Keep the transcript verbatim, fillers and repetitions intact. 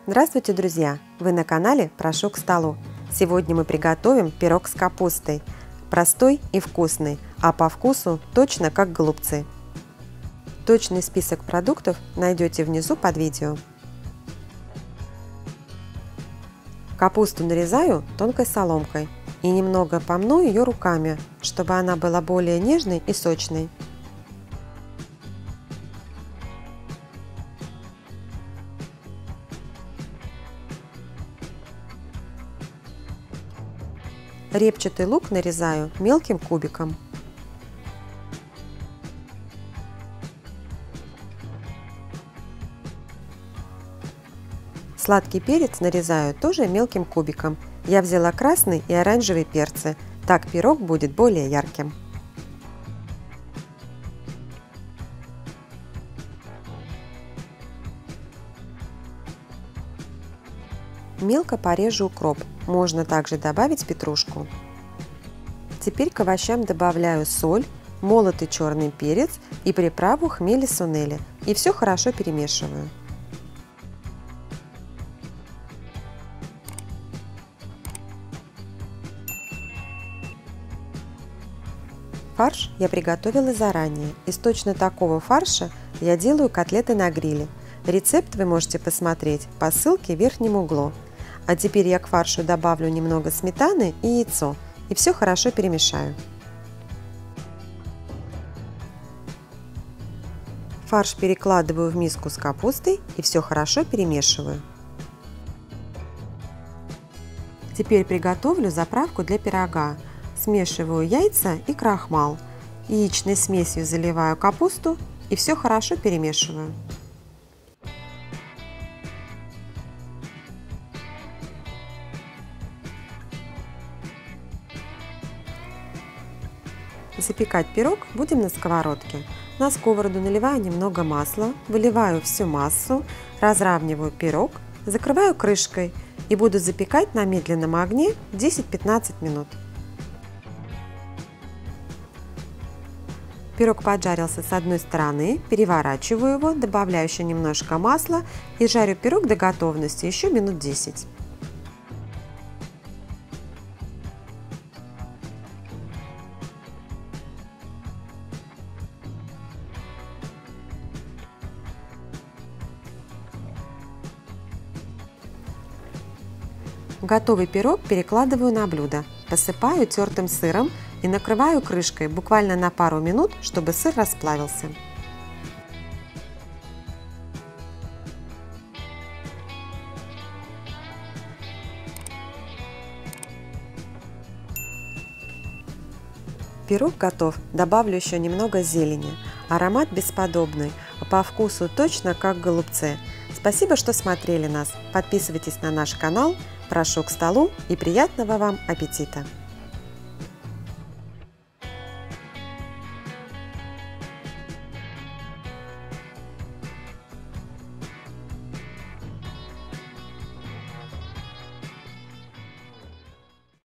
Здравствуйте, друзья! Вы на канале «Прошу к столу». Сегодня мы приготовим пирог с капустой. Простой и вкусный, а по вкусу точно как голубцы. Точный список продуктов найдете внизу под видео. Капусту нарезаю тонкой соломкой и немного помну ее руками, чтобы она была более нежной и сочной. Репчатый лук нарезаю мелким кубиком. Сладкий перец нарезаю тоже мелким кубиком. Я взяла красный и оранжевый перцы, так пирог будет более ярким. Мелко порежу укроп, можно также добавить петрушку. Теперь к овощам добавляю соль, молотый черный перец и приправу хмели-сунели и все хорошо перемешиваю. Фарш я приготовила заранее. Из точно такого фарша я делаю котлеты на гриле. Рецепт вы можете посмотреть по ссылке в верхнем углу. А теперь я к фаршу добавлю немного сметаны и яйцо и все хорошо перемешаю. Фарш перекладываю в миску с капустой и все хорошо перемешиваю. Теперь приготовлю заправку для пирога. Смешиваю яйца и крахмал. Яичной смесью заливаю капусту и все хорошо перемешиваю. Запекать пирог будем на сковородке. На сковороду наливаю немного масла, выливаю всю массу, разравниваю пирог, закрываю крышкой и буду запекать на медленном огне десять-пятнадцать минут. Пирог поджарился с одной стороны, переворачиваю его, добавляю еще немножко масла и жарю пирог до готовности еще минут десять. Готовый пирог перекладываю на блюдо, посыпаю тертым сыром и накрываю крышкой буквально на пару минут, чтобы сыр расплавился. Пирог готов, добавлю еще немного зелени. Аромат бесподобный, а по вкусу точно как голубцы. Спасибо, что смотрели нас. Подписывайтесь на наш канал. Прошу к столу и приятного вам аппетита!